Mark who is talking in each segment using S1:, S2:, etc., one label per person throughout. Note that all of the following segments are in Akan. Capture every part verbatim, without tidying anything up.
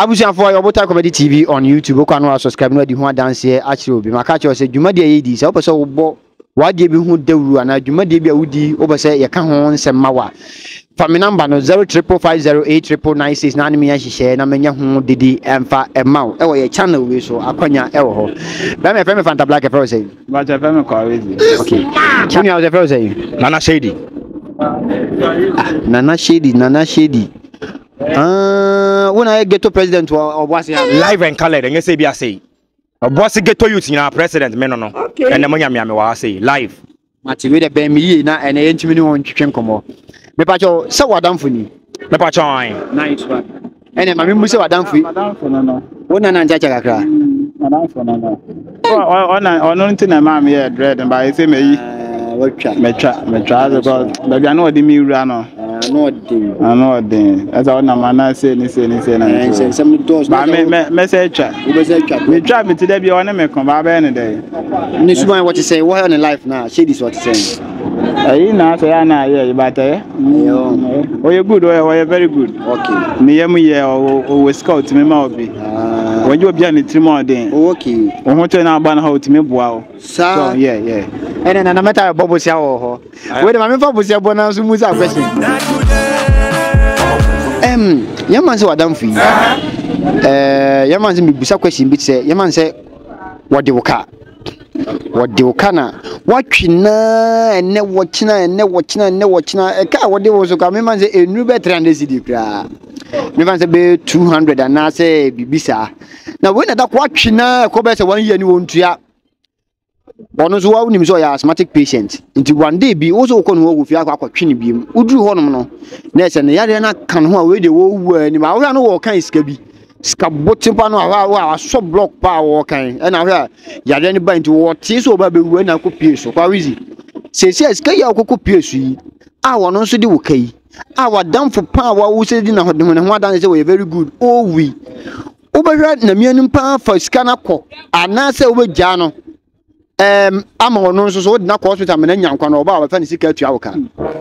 S1: Abusian for your Bota Comedy T V on YouTube. You can subscribe no di ho dance here actually be. My catch you say dwuma de yi di. Say opese wo bo wa de bi hu dawuru ana dwuma de bi a wudi opese ye ka ho nsem mawa. Family number no zero triple five zero eight triple nine six na me hihye na menya ho didi emfa emaw e wo ye channel we so akwanya e wo ho ba me femi Fanta Black e fro say
S2: ba je femi ko awezi
S1: okay kini how e fro say
S2: Nana Shady
S1: Nana Shady Nana Shady ah wona e ghetto president obuasi
S2: live and colored and you say be say obuasi ghetto youth na president me no no and mo nyame ame wa say live
S1: mati we de be mi yi na ene yentimi ni won twetwe nkomo me pa cho se wadamfo ni
S2: me pa cho an
S1: nice one ene ma me mu se wadamfo
S2: wadamfo no no
S1: wona na njacha kakra
S2: wadamfo no no ona ono ntina ma me e dread ba e say me yi
S1: watcha
S2: me twa me twa because da bia no odi mi wura no
S1: no odi
S2: no odi asa ona ma na say ni say ni say na
S1: say some doors
S2: ba me me say twa
S1: we say twa
S2: me twa me ti da bia ona me kon ba ba ne dey
S1: ni suman what you say what on life now Shady is what you say
S2: ayi na say na yeah but eh oh you good oh you very good
S1: okay
S2: me yam ye o we scout me ma obi ah when you obi an trimo den
S1: okay
S2: o ho tena ba na ha otimi boa o
S1: so
S2: yeah yeah
S1: ene na na meta bobo sia ho ho we de ma me fa bo sia bo na so mu sa question em yaman se wadam fi eh yaman se mi busa question bi se yaman se wode woka wode woka na watwina ene wochina ene wochina ene wochina e ka wode wo so ka me man se enu be three hundred cedi kra me man se be two hundred and say bibisa na we na da kwatwina ko be se one year ni wontua ono so wa unim so ya asthmatic patient nti one day bi wo so ko no wo fi akwa kwatwini bi uduru ho no no na se ne yare na kan ho a we de wo wu ani ma wo no wo kan iska bi ska botimpa no a wa so block pa wo kan e na hwa yare ni ba nti wo ti so ba be wu na ko pie so kwa wizi se se iska ya ko ko pie so yi a wo no so de wo kai a wa damfo pa wa wo se di na ho de ho adan se we very good oh we obehwa na mianim pa fa iska na ko ana se wo be gya no em ama ono nso so na ko hospital me na nyankwa no oba afa ni sika atua woka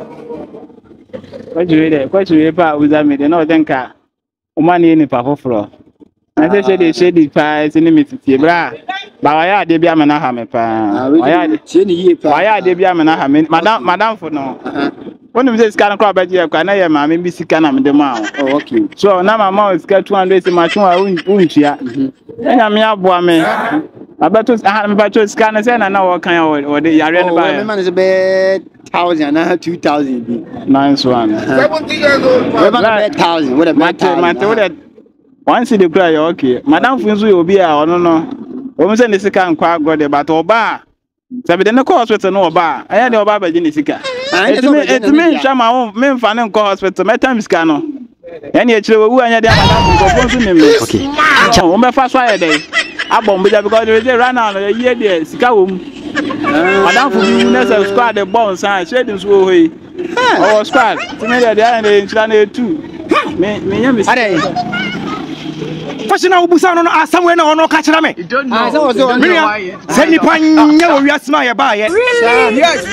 S2: kwajuwe de kwajuwe pa uzame de no denka o mani ni pa foforo na se Shady Shady pa se ni mititie bra ba wa ya de bia me na ha me pa wa ya de
S1: tie ni yie pa
S2: wa ya de bia me na ha me madam madam fo no wonu se sika na kwa ba je kwa na ye ma me bi sika na me de ma
S1: oh okay
S2: so na mama o sika two hundred se ma twa untua enya me aboa me abato ah me bato sika na se na na wo kan o de yare ne ba
S1: me man se be one thousand na two thousand bi
S2: nice one
S1: seventy years old we man be one thousand what a
S2: mate mate what one see the cry okay madam funzu ye obi a ono no o mo se ne sika nkwa agode but oba se be de ne ko hospital no oba anya de oba ba je ne sika etime etime nsha ma wo me mfa ne ko hospital me time sika no yani e kire wo anya de madam ko funzu ne me
S1: okay
S2: o me fa so aye dey abom bija because there is a run now ye dey sika wo mu madam funzu ne se squad the ball san Shady so ho yi oh squad time dey dey and nchira na two me me nya me fashion obusa no asamwe na ono ka kira me
S1: ah so was on
S2: se ni panya wo wiasma ye ba ye
S1: yes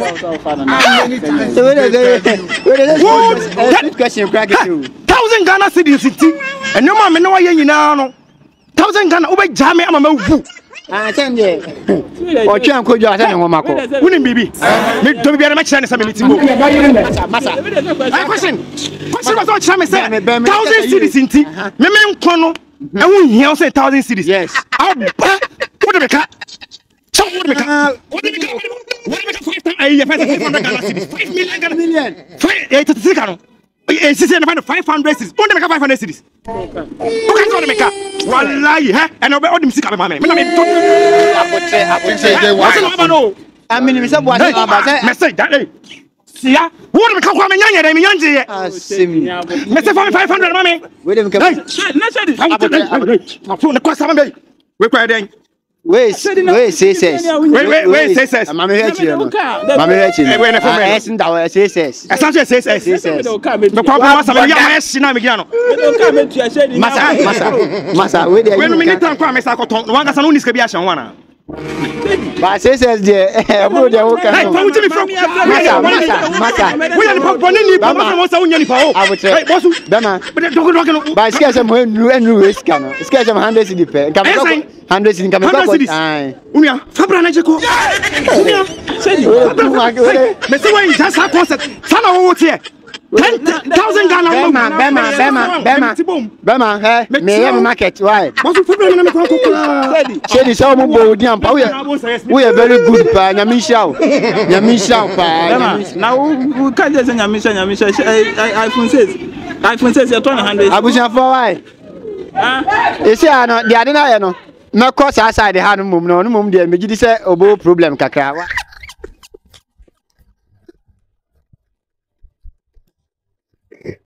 S1: so we dey we dey question crack it too
S2: thousand Ghana cedis ti enyo ma me no wa ye nyina no thousand Ghana obe ja me ama ma wu
S1: ah sende o twa nkojo asa ne ngoma ko
S2: wuni bibi me do bibi na ma kira ne sa me ti go
S1: masa
S2: I question question was on chama say thousand cedis ti me me nko no e wu hia say thousand cedis
S1: yes
S2: what the make so what the make what the make what the make five times ay five hundred Ghana cedis five million Ghana million five eh to sika no eh sisi na find five hundred cedis what the make five hundred cedis okay so the make wallahi he and obe odim sika me ma me me na me to
S1: abotre abotre dey
S2: wa
S1: amini mi se bo asa ba say
S2: message that eh sia what the make kwa me nyanya dey me nyanje ye
S1: asemi
S2: me say five hundred ma me
S1: we dem ka
S2: na Shady abotre phone the question me we kwa den
S1: we we say says
S2: we we we say says
S1: mama hear chire no mama hear chire
S2: we na phone
S1: eh sin da we say says
S2: essentially say says
S1: says
S2: me kwa kwa masa me ya ma shi na me gina no
S1: masa masa masa we dey
S2: we no minute kwa me sa ko ton wan ga sa no ni ska bi a hye wana
S1: But say says the bro dey work. Hey,
S3: what you from?
S1: Masa, masa, masa.
S3: We are the boni ni pa mo say unya ni pa o. Hey, boss.
S1: Bema.
S3: But dogo dogo no.
S1: But scarce am enu enu risk no. Scarce am one hundred cedi pe. Nka me one hundred cedi nka me ko. Ai.
S3: Unya, fabra na jeko. Unya.
S1: Shady.
S3: Me say we just a concert. Sana wo tie. ten thousand Ghana.
S1: Bema, Bema, Bema, Bema. Bema, hey, me here market, why?
S3: Boss, fabra na me ko ko.
S1: Shady, Shady, so mo bo di ampa. We we are very good pa. Nyami shaw. Nyami shaw pa.
S2: Bema, now we can't just say nyami shaw, nyami shaw. iPhone says, iPhone says you're two hundred.
S1: Abuja for why? Ah, you see, I know the other na no. Na cross aside the hand mum no, no mum dey me gidi say obo problem kakra.